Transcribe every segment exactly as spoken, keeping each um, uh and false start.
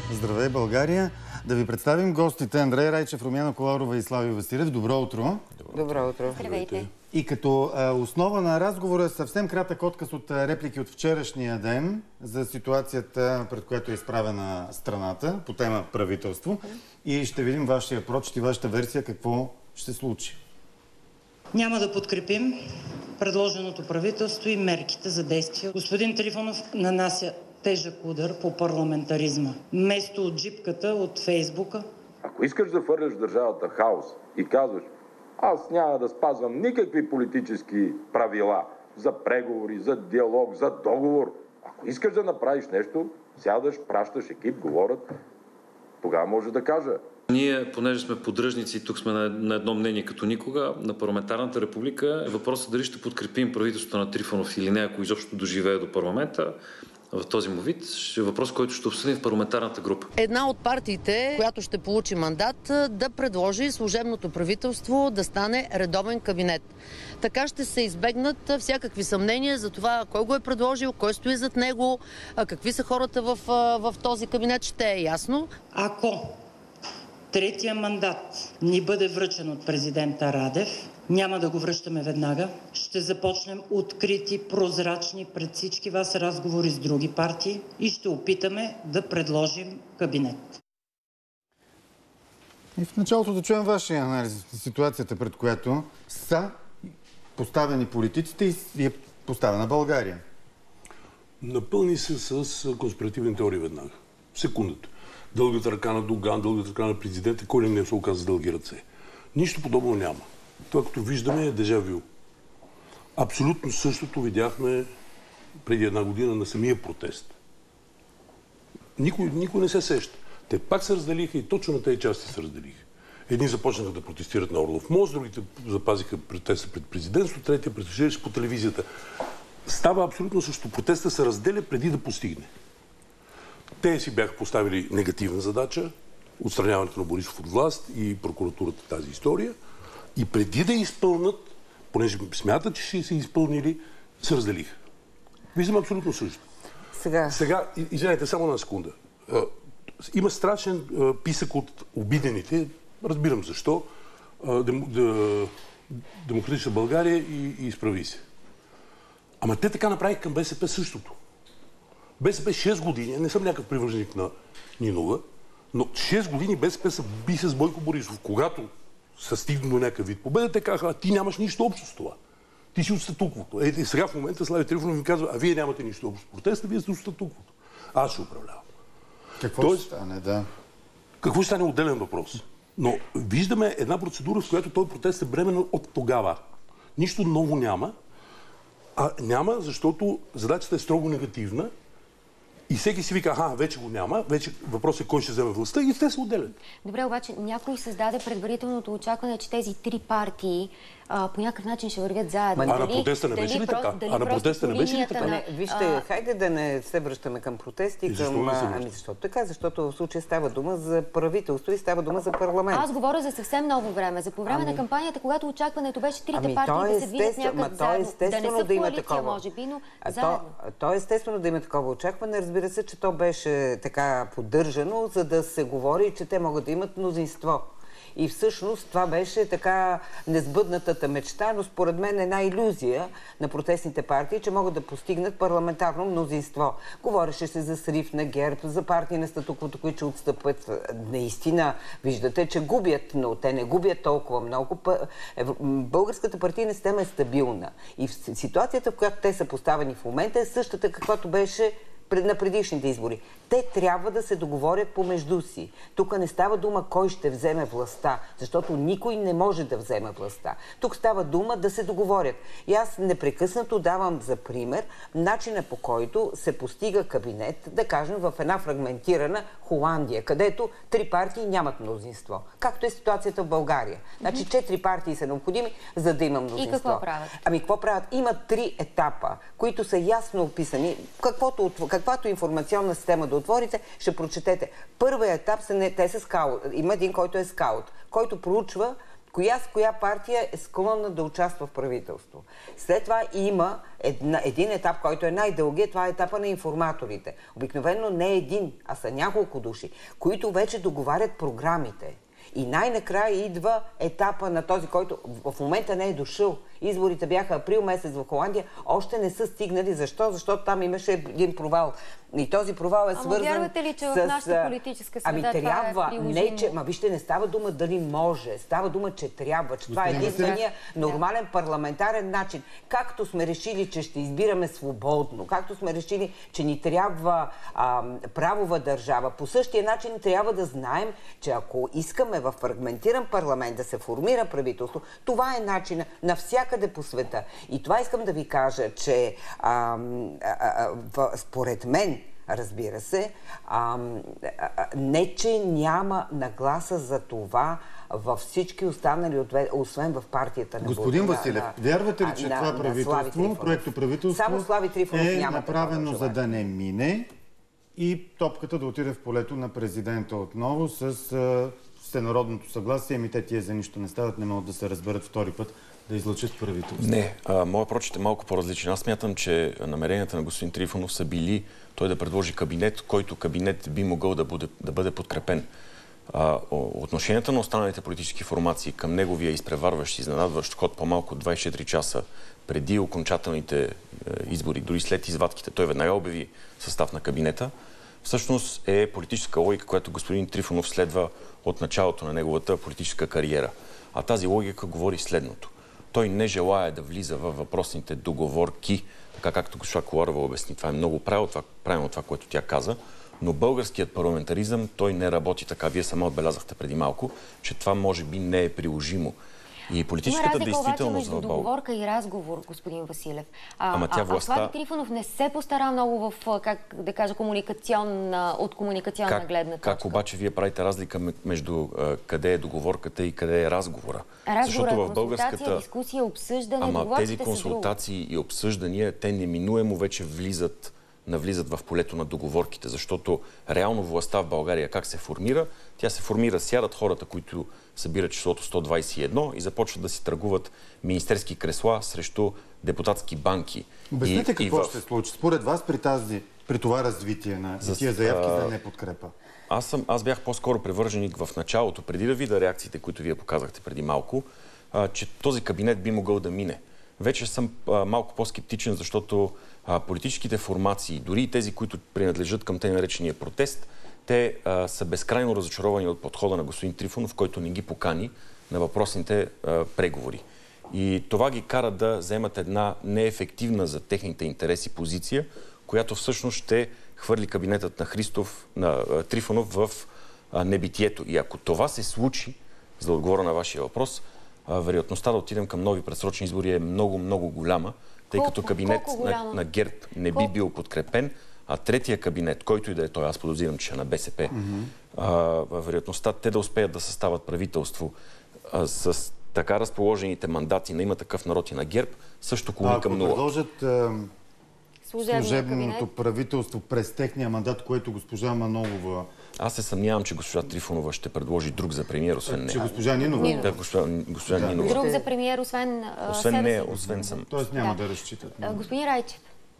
Здравей, България! Да ви представим гостите Андрей Райчев, Румяна Коларова и Слави Василев. Добро утро! Добро утро! Здравейте! И като а, основа на разговора съвсем кратък отказ от а, реплики от вчерашния ден за ситуацията, пред която е изправена страната по тема правителство. И ще видим вашия прочит и вашата версия какво ще случи. Няма да подкрепим предложеното правителство и мерките за действие. Господин Трифонов нанася тежък удар по парламентаризма. Вместо от джипката от Фейсбука. Ако искаш да фърляш държавата хаос и казваш, аз няма да спазвам никакви политически правила за преговори, за диалог, за договор. Ако искаш да направиш нещо, сядаш, пращаш екип, говорят, тогава може да кажа. Ние, понеже сме поддръжници и тук сме на, на едно мнение като никога, на парламентарната република, въпросът дали ще подкрепим правителството на Трифонов или не, ако изобщо доживее до парламента, в този му вид, ще е въпрос, който ще обсъдим в парламентарната група. Една от партиите, която ще получи мандат, да предложи служебното правителство да стане редовен кабинет. Така ще се избегнат всякакви съмнения за това кой го е предложил, кой стои зад него, какви са хората в, в този кабинет, ще е ясно. Ако третия мандат ни бъде връчен от президента Радев, няма да го връщаме веднага. Ще започнем открити, прозрачни пред всички вас разговори с други партии и ще опитаме да предложим кабинет. И в началото да чуем вашия анализ на ситуацията, пред която са поставени политиците и е поставена България. Напълни се с конспиративни теории веднага. Секундата. Дългата ръка на Доган, дългата ръка на президента, кой ли не се оказа дълги ръце. Нищо подобно няма. Това, като виждаме, е дежавю. Абсолютно същото видяхме преди една година на самия протест. Никой, никой не се сеща. Те пак се разделиха и точно на тези части се разделиха. Едни започнаха да протестират на Орлов мост, другите запазиха протеста пред президентството, третия протестираше по телевизията. Става абсолютно също. Протеста се разделя преди да постигне. Те си бяха поставили негативна задача, отстраняването на Борисов от власт и прокуратурата тази история. И преди да изпълнат, понеже смятат, че ще се изпълнили, се разделиха. Виждам абсолютно също. Сега... Сега, извинете, само на секунда. Има страшен писък от обидените, разбирам защо, дем, да, Демократична България и, и изправи се. Ама те така направиха към БСП същото. БСП шест години, не съм някакъв привърженик на Нинова, но шест години БСП са би с Бойко Борисов. Когато са стигнали до някакъв вид победа, те казаха, а ти нямаш нищо общо с това. Ти си от статуквото. Е, е, сега в момента Слави Трифонов ми казва, а вие нямате нищо общо с протеста, вие сте от статуквото. Аз ще управлявам. Какво Тоест, ще стане, да? Какво ще стане, отделен въпрос. Но виждаме една процедура, в която този протест е бременен от тогава. Нищо ново няма. А няма, защото задачата е строго негативна. И всеки си вика, аха, вече го няма, вече въпросът е кой ще вземе властта и те се отделят. Добре, обаче някой създаде предварителното очакване, че тези три партии а, по някакъв начин ще вървят заедно. А на протеста не беше ли така? А на протеста не беше ли така? Не, вижте, а... хайде да не се връщаме към протести, и към... Ами защото така, защото в случая става дума за правителство и става дума за парламент. Аз говоря за съвсем ново време, за по време ами... на кампанията, когато очакването беше трите ами, партии е да се видят някак заедно. Да не са в коалиция, такова... може би, но а заедно. То, то е естествено да има такова очакване. Разбира се, че то беше така поддържано, за да се говори, че те могат да имат мнозинство. И всъщност това беше така несбъднатата мечта, но според мен една илюзия на протестните партии, че могат да постигнат парламентарно мнозинство. Говореше се за срив на ГЕРБ, за партии на статуквото, които ще отстъпят. Наистина, виждате, че губят, но те не губят толкова много. Българската партийна система е стабилна. И в ситуацията, в която те са поставени в момента, е същата, каквато беше на предишните избори. Те трябва да се договорят помежду си. Тук не става дума кой ще вземе властта, защото никой не може да вземе властта. Тук става дума да се договорят. И аз непрекъснато давам за пример начина, по който се постига кабинет, да кажем, в една фрагментирана Холандия, където три партии нямат мнозинство. Както е ситуацията в България. Значи четири партии са необходими, за да има мнозинство. И какво правят? Ами какво правят? Има три етапа, които са ясно описани. Каквото, каквато информационна система да отворите, ще прочетете. Първият етап са не, те са скаут. Има един, който е скаут, който проучва коя с коя партия е склонна да участва в правителство. След това има една, един етап, който е най-дългият, това е етапа на информаторите. Обикновено не един, а са няколко души, които вече договарят програмите. И най-накрая идва етапа на този, който в момента не е дошъл. Изборите бяха април месец в Холандия, още не са стигнали. Защо? Защото там имаше един провал. И този провал е свързан. Ама вярвате ли, че с... в нашата политическа среда ами, трябва, това е приложимо? Не, че... Ма вижте, не става дума дали може, става дума, че трябва, че това е единствения нормален парламентарен начин. Както сме решили, че ще избираме свободно, както сме решили, че ни трябва а, правова държава, по същия начин трябва да знаем, че ако искаме в фрагментиран парламент да се формира правителство, това е начинът навсякъде по света. И това искам да ви кажа, че а, а, а, според мен, разбира се, а, а, не че няма нагласа за това във всички останали, освен в партията на Господин Бог, Василев, на, вярвате ли, на, че на, това правителство, проекто правителство е няма направено за да не мине и топката да отиде в полето на президента отново с а, всенародното съгласие, ами те тия за нищо не стават, не могат да се разберат втори път да излъчат правителство? Не, а, моят прочит е малко по-различен. Аз смятам, че намеренията на господин Трифонов са били той да предложи кабинет, който кабинет би могъл да бъде, да бъде подкрепен. А, отношенията на останалите политически формации към неговия изпреварващ, изненадващ ход по-малко от двайсет и четири часа преди окончателните е, избори, дори след извадките, той веднага обяви състав на кабинета, всъщност е политическа логика, която господин Трифонов следва от началото на неговата политическа кариера. А тази логика говори следното. Той не желая да влиза във въпросните договорки, така както госпожа Коларова обясни. Това е много правилно това, правилно това, което тя каза, но българският парламентаризъм, той не работи така. Вие сама отбелязахте преди малко, че това може би не е приложимо. И политическата действителност в България... договорка и разговор, господин Василев. А, Ама тя а, властта... а Слави Трифонов не се постара много в, как да кажа, комуникационна, от комуникационна как, гледна точка. Как обаче вие правите разлика между а, къде е договорката и къде е разговора? Разговора, защото в консултация, българската... дискусия, обсъждане, Ама тези консултации и обсъждания, те неминуемо вече влизат навлизат в полето на договорките, защото реално властта в България как се формира? Тя се формира, сядат хората, които събират числото сто двайсет и едно и започват да си търгуват министерски кресла срещу депутатски банки. Обясните и, какво и в... ще се случи според вас при, тази, при това развитие на за, тия заявки а... за неподкрепа? Аз, съм, аз бях по-скоро привърженик в началото, преди да видя реакциите, които вие показахте преди малко, а, че този кабинет би могъл да мине. Вече съм а, малко по-скептичен, защото а, политическите формации, дори и тези, които принадлежат към тъй наречения протест, те а, са безкрайно разочаровани от подхода на господин Трифонов, който не ги покани на въпросните а, преговори. И това ги кара да вземат една неефективна за техните интереси позиция, която всъщност ще хвърли кабинетът на Христов, на а, Трифонов в а, небитието. И ако това се случи, за да отговоря на вашия въпрос, а, вероятността да отидем към нови предсрочни избори е много, много голяма, тъй колко, като кабинет на, на ГЕРБ не колко? би бил подкрепен, а третия кабинет, който и да е той, аз подозирам, че е на БСП, mm-hmm. а, вероятността те да успеят да съставят правителство а, с така разположените мандати на Има такъв народ и на ГЕРБ, също клони към нула. Ако продължат а, служебното правителство през техния мандат, което госпожа Манолова... Аз се съмнявам, че госпожа Трифонова ще предложи друг за премиер, освен нея. Че госпожа Нинова? Да, госпожа, госпожа да. Нинова. Друг за премиер, освен Освен нея, освен съм. Тоест няма да, да разчитат. Господин Райчев,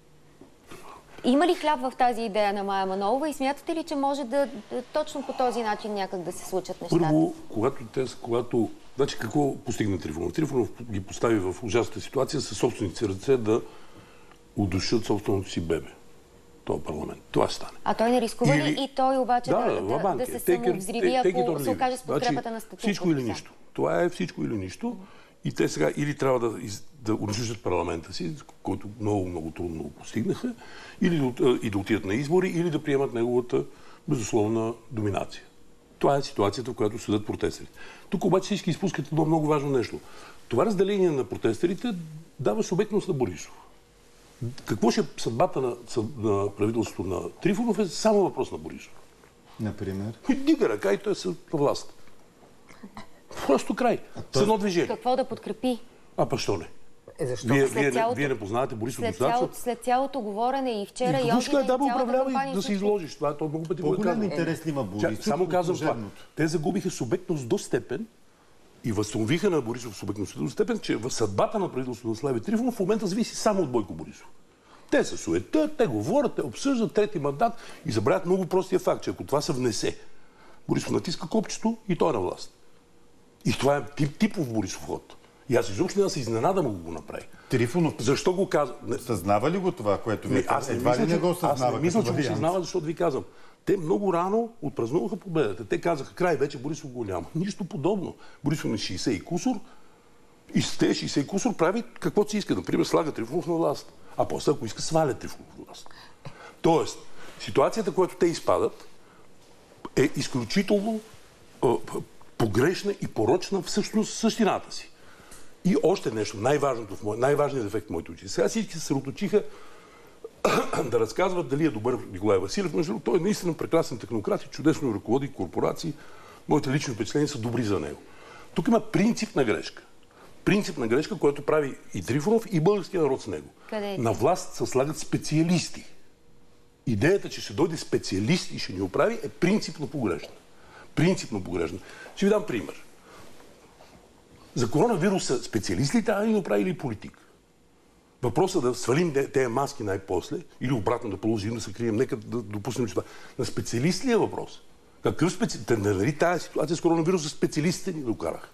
има ли хляб в тази идея на Мая Манолова и смятате ли, че може да, да точно по този начин някак да се случат нещата? Първо, когато те, когато... Значи какво постигна Трифонов? Трифонов ги постави в ужасната ситуация със собствените ръце да удушат собственото си бебе. Това парламент. Това стане. А той не рискува или... ли и той обаче да, да, да, да се самовзриви, ако се окаже с подкрепата значи, на статута? Всичко или нищо. Това е всичко или нищо. И те сега или трябва да, да унищожат парламента си, който много, много трудно постигнаха, или да, и да отидат на избори, или да приемат неговата безусловна доминация. Това е ситуацията, в която съдят протестърите. Тук обаче всички изпускат едно много важно нещо. Това разделение на протестърите дава субектност на Борисов. Какво ще е съдбата на, на правителството на Трифонов е само въпрос на Борисов. Например? Дига ръка и той е със власт. Просто край. С едно движение. Какво да подкрепи? А па що не? Е, защо? Вие, След вие, цялото, вие не познавате Борисов след, достатъчно? цялото, след цялото говорене и вчера и още още да и управлява и кампания, да се изложиш. Това е то много пъти го По-голям казвам. интерес ли има Борисов? Само казвам това. Те загубиха субектност до степен, и възстановиха на Борисов субектността до степен, че в съдбата на правителството на Слави Трифонов в момента зависи само от Бойко Борисов. Те се суетят, те говорят, те обсъждат трети мандат и забравят много простия факт, че ако това се внесе, Борисов натиска копчето и той е на власт. И това е тип, типов Борисов ход. И аз изобщо не да се изненадам, ако го направи. Трифонов, защо го казва? Съзнава ли го това, което ви казва? Едва ли не го съзнава? Аз не мисля, че го съзнава, защото ви казвам. Те много рано отпразнуваха победата. Те казаха, край, вече Борисов го няма. Нищо подобно. Борисов на шейсет и кусор и с тези шейсет и кусор прави каквото си иска. Например, слага Трифонов на власт. А после, ако иска, сваля Трифонов на власт. Тоест, ситуацията, която те изпадат, е изключително е, погрешна и порочна всъщност същината си. И още нещо, най-важното в мой, най-важният ефект в моите очи. Сега всички се съсредоточиха да разказват дали е добър Николай Василев. Между той е наистина прекрасен технократ и чудесно ръководи корпорации. Моите лични впечатления са добри за него. Тук има принципна грешка. Принципна грешка, която прави и Трифонов, и българския народ с него. Къде? На власт се слагат специалисти. Идеята, че ще дойде специалист и ще ни оправи, е принципно погрешна. Принципно погрешна. Ще ви дам пример. За коронавируса специалист ли трябва да ни оправи или политик? Въпросът да свалим тези маски най-после или обратно да продължим да се крием, нека да допуснем, че това. На специалист ли е въпрос? Какъв специалист? Нали тази ситуация с коронавируса специалистите ни докараха?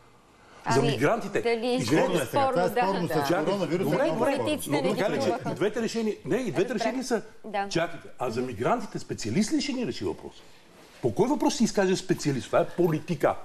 За ами, мигрантите. Дали Извинете, е спорно, да, да. Коронавирус, добре, добре. Политиците не ги чуваха. И двете решения, не, и двете решения са да. Чакайте. А за мигрантите специалист ли ще ни реши въпрос? По кой въпрос си изкаже специалист? Това е политика.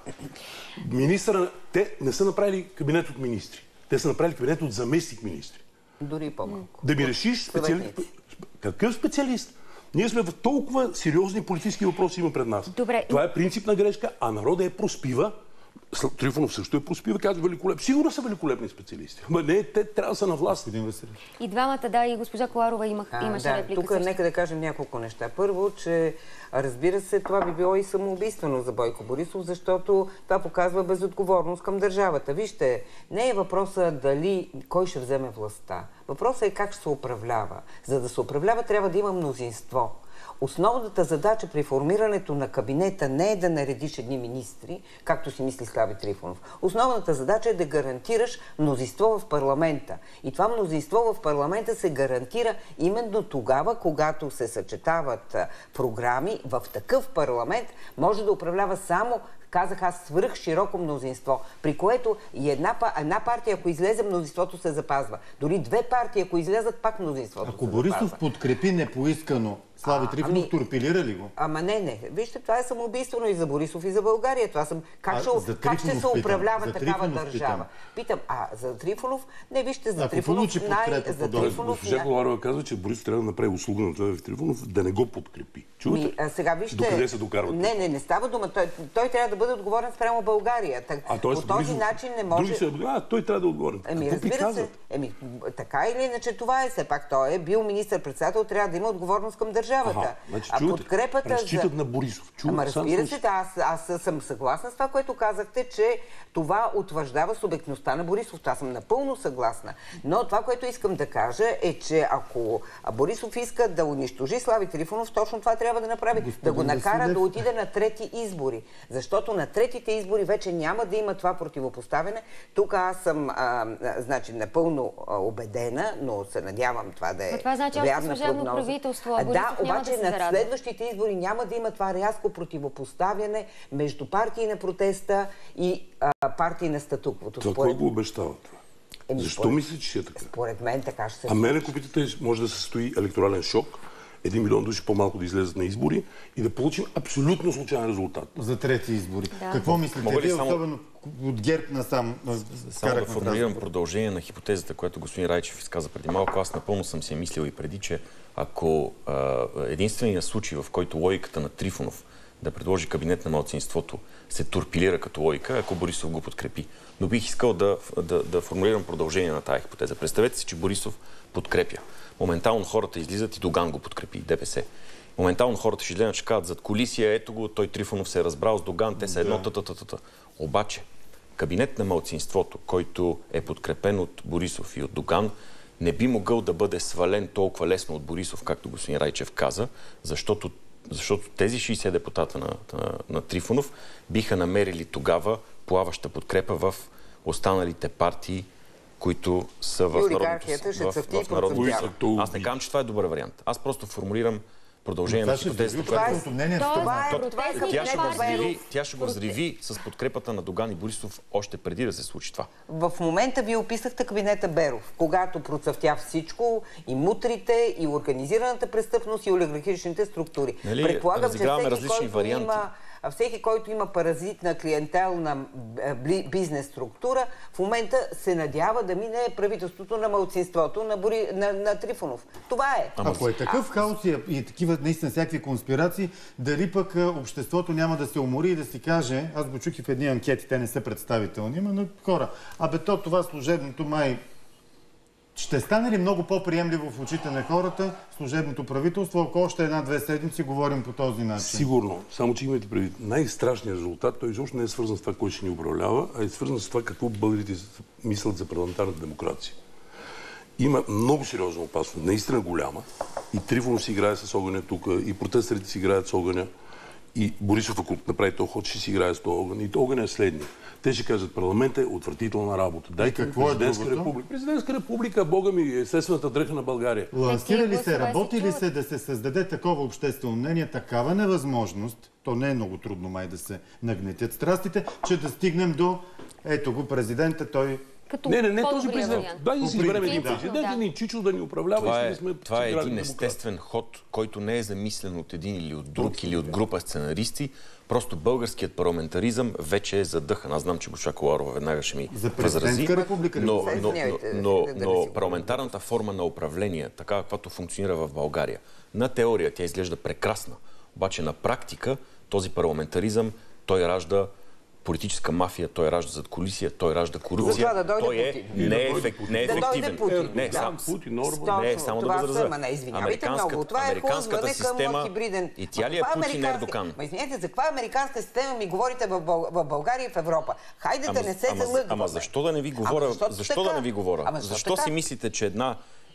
Министъра, те не са направили кабинет от министри. Те са направили кабинет от заместник министри. Дори по-малко. Да ми решиш специалист. Какъв специалист? Ние сме в толкова сериозни политически въпроси има пред нас. Добре. Това е принципна грешка, а народа е проспива. Трифонов също е проспива, казва великолепни. Сигурно са великолепни специалисти. Ама не, те трябва да са на власт. И двамата, да, и госпожа Коларова имах, а, имаше да, реплика. Тук нека да кажем няколко неща. Първо, че разбира се, това би било и самоубийствено за Бойко Борисов, защото това показва безотговорност към държавата. Вижте, не е въпроса дали кой ще вземе властта. Въпросът е как ще се управлява. За да се управлява, трябва да има мнозинство. Основната задача при формирането на кабинета не е да наредиш едни министри, както си мисли Слави Трифонов. Основната задача е да гарантираш мнозинство в парламента. И това мнозинство в парламента се гарантира именно тогава, когато се съчетават програми. В такъв парламент може да управлява само, казах аз, свръх широко мнозинство, при което и една, една партия, ако излезе, мнозинството се запазва. Дори две партии, ако излезат, пак мнозинството ако се Борисов запазва. подкрепи непоискано Слави Трифонов, ами, турпилира ли го? Ама не, не. Вижте, това е самоубийствено и за Борисов, и за България. Това съм... Как, а, ще, как ще се управлява питам. такава държава? Питам. питам, а за Трифонов? Не, вижте, за ако Трифонов... Най... За Трифонов Госпожа Коларова казва, че Борисов трябва да направи услуга на Слави Трифонов, да не го подкрепи. Чувате? Ми, а сега вижте... Докъде се докарват? Не, не, не става дума. Той, той трябва да бъде отговорен спрямо България. Так, а, по този Борисов, начин не може... Се... А, той трябва да е отговорен. Еми, разбира се. Еми, така или иначе това е. Все пак той е бил министър-председател, трябва да има отговорност към държавата. Аха, значи, а чувате, подкрепата разчитат за... на Борисов. Чувате, Ама разбира се, да, аз, аз съм съгласна с това, което казахте, че това утвърждава субектността на Борисов. Това съм напълно съгласна. Но това, което искам да кажа е, че ако Борисов иска да унищожи Слави Трифонов, точно това трябва да направи. Господин да го накара Василев. Да отиде на трети избори. Защото на третите избори вече няма да има това противопоставяне. Тук аз съм а, значи, напълно убедена, но се надявам това да е но това значи вярна прогноза. Правителство, а да, обаче да на следващите избори няма да има това рязко противопоставяне между партии на протеста и а, партии на статуквото. Това според... кой го обещава това? Еми, Защо според... мислите, че е така? Според мен така ще се... А мен, ако питате, може да се състои електорален шок, един милион души по-малко да излезат на избори и да получим абсолютно случайен резултат. За трети избори. Да. Какво мислите? Вие, само... особено от ГЕРБ насам... Само да формулирам продължение на хипотезата, която господин Райчев изказа преди малко. Аз напълно съм си мислил и преди, че ако а, единственият случай, в който логиката на Трифонов да предложи кабинет на малцинството се турпилира като логика, ако Борисов го подкрепи. Но бих искал да, да, да формулирам продължение на тази хипотеза. Представете си, че Борисов подкрепя. Моментално хората излизат и Доган го подкрепи, ДПС. Моментално хората ще излезат, ще кажат зад колисия, ето го, той Трифонов се е разбрал с Доган, те са едно та-та-та-та. Обаче, кабинет на малцинството, който е подкрепен от Борисов и от Доган, не би могъл да бъде свален толкова лесно от Борисов, както господин Райчев каза, защото, защото тези шейсет депутата на, на, на Трифонов биха намерили тогава плаваща подкрепа в останалите партии, които са в народното събрание. Аз не казвам, че това е добър вариант. Аз просто формулирам продължение на хипотезата. Тя ще го взриви с подкрепата на Доган и Борисов още преди да се случи това. В момента вие описахте кабинета Беров, когато процъфтя всичко, и мутрите, и организираната престъпност, и олигархичните структури. Нали, предполагам, че всеки, който варианти. има всеки, който има паразитна клиентелна бизнес структура, в момента се надява да мине правителството на малцинството на, Бори, на, на Трифонов. Това е. Ако е такъв хаос и, и такива наистина всякакви конспирации, дали пък обществото няма да се умори и да си каже, аз го чух и в едни анкети, те не са представителни, но хора, абе то това служебното май ще стане ли много по-приемливо в очите на хората служебното правителство, ако още една-две седмици говорим по този начин? Сигурно. Само, че имайте предвид. Най-страшният резултат, той изобщо не е свързан с това, кой ще ни управлява, а е свързан с това, какво българите мислят за парламентарната демокрация. Има много сериозна опасност, наистина голяма. И Трифонов си играе с огъня тук, и протестърите си играят с огъня. И Борисов, ако направи този ход, ще си играе с този огън. И този огън е следния. Те ще кажат, парламентът е отвратителна работа. Дайте какво президентска е република. Президентска република, бога ми, естествената дреха на България. Лансира ли се, работи ли се да се създаде такова обществено мнение, такава невъзможност, то не е много трудно май да се нагнетят страстите, че да стигнем до, ето го президента, той... Като не, не, не този президент. Дай да си изберем един да. президент, да. Ни Чичо да ни управлява. Това и е, сме това е един естествен ход, който не е замислен от един или от друг, или от група сценаристи. Просто българският парламентаризъм вече е задъхан. Аз знам, че госпожа Коларова веднага ще ми за възрази. Република, но, но, но, но, но парламентарната форма на управление, така каквато функционира в България, на теория тя изглежда прекрасна. Обаче на практика този парламентаризъм, той ражда политическа мафия, той ражда задкулисия, той ражда корупция. Да той е неефективен. Да не, сам Путин, не е само да възразя. Американската система и тя ли е Путин Ердоган? Ма извинете, за каква американска система ми говорите в България и в Европа? Хайде да не се залъгваме. Ама защо да не ви говоря? Защо да не ви говоря? Защо си мислите, че една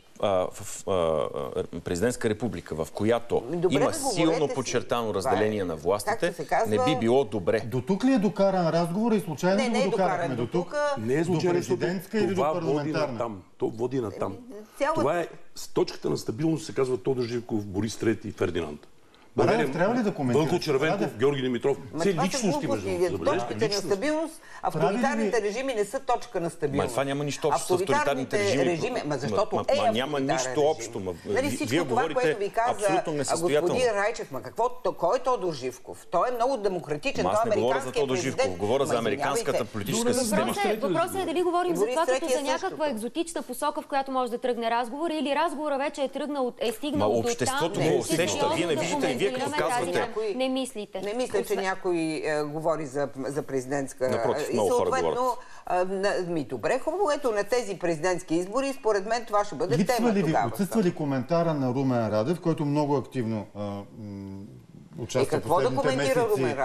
в президентска република, в която добре, има силно подчертано разделение е, на властите, казва... не би било добре. До тук ли е докаран разговор и случайно не, го не докарахме до тук? Не е случайно, до президентска или до парламентарна? Води то води на там. Цялата... Това е с точката на стабилност, се казва Тодор Живков, Борис трети и Фердинанд. Радев, трябва ли да коментираш? Вълко Червенков, Георги Димитров. Все личности между точките на стабилност, авторитарните режими не са точка на стабилност. Ма това няма нищо общо с авторитарните режими. режими ма защото ма, е ма, няма нищо общо. Ма, нали, всичко вие това, говорите което ви каза господин Райчев, ма какво, кой е Тодор Живков? Той е много демократичен, той е американският президент. Говоря за американската политическа система. Въпросът е дали говорим за това като за някаква екзотична посока, в която може да тръгне разговор, или разговора вече е тръгнал, е стигнал до там. Обществото го усеща. Вие не виждате ли, вие като казвате. Някой... Не мислите. Не мисля, че някой е, говори за, за президентска... Напротив, и съответно, ми добре, хубаво, ето на тези президентски избори, според мен това ще бъде Липсва тема ли, тогава. Отсъства ли коментара на Румен Радев, който много активно а, м, участва в последните месеци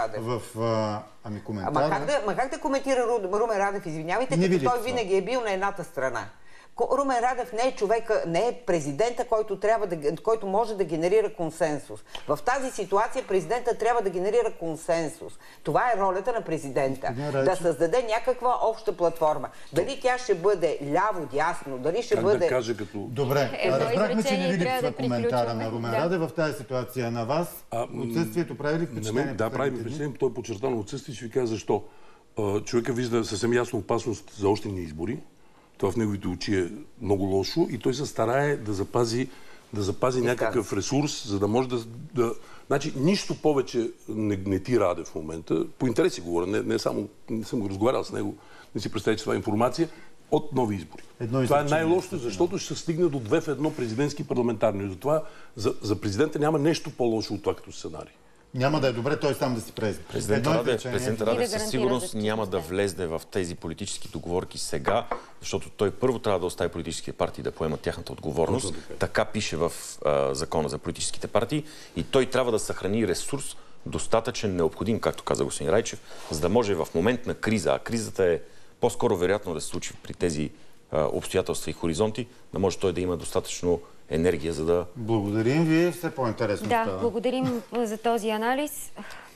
в а, ами, коментара? Ама как, да, ма как да коментира Румен Радев, извинявайте, не като той винаги е бил на едната страна? Румен Радев не е човека, не е президента, който, трябва да, който може да генерира консенсус. В тази ситуация президента трябва да генерира консенсус. Това е ролята на президента. Да създаде някаква обща платформа. Дали тя ще бъде ляво-дясно, дали ще как бъде... Да кажа, като... Добре, е, разбрахме, че не ви липсва коментара на Румен да. Радев в тази ситуация на вас. А, отсъствието прави ли впечатление? Да, прави впечатление. Той е подчертано отсъствие. Ще ви кажа защо. Човека вижда съвсем ясно опасност за още ни избори. Това в неговите очи е много лошо и той се старае да запази, да запази някакъв ресурс, за да може да... да... Значи, нищо повече не гнети Радев в момента. По интереси говоря, не, не само... Не съм го разговарял с него, не си представите това информация, от нови избори. Едно това е най-лошото, защото ще се стигне до две в едно президентски и парламентарни. Затова за, за президента няма нещо по-лошо от това като сценарий. Няма да е добре той сам да си презне. Президент Радев, президент Радев със сигурност няма да влезне в тези политически договорки сега, защото той първо трябва да остави политическите партии да поемат тяхната отговорност. Така пише в а, закона за политическите партии и той трябва да съхрани ресурс достатъчен, необходим, както каза господин Райчев, за да може в момент на криза, а кризата е по-скоро вероятно да се случи при тези а, обстоятелства и хоризонти, да може той да има достатъчно енергия, за да... Благодарим ви, все по-интересно Да, става. благодарим за този анализ.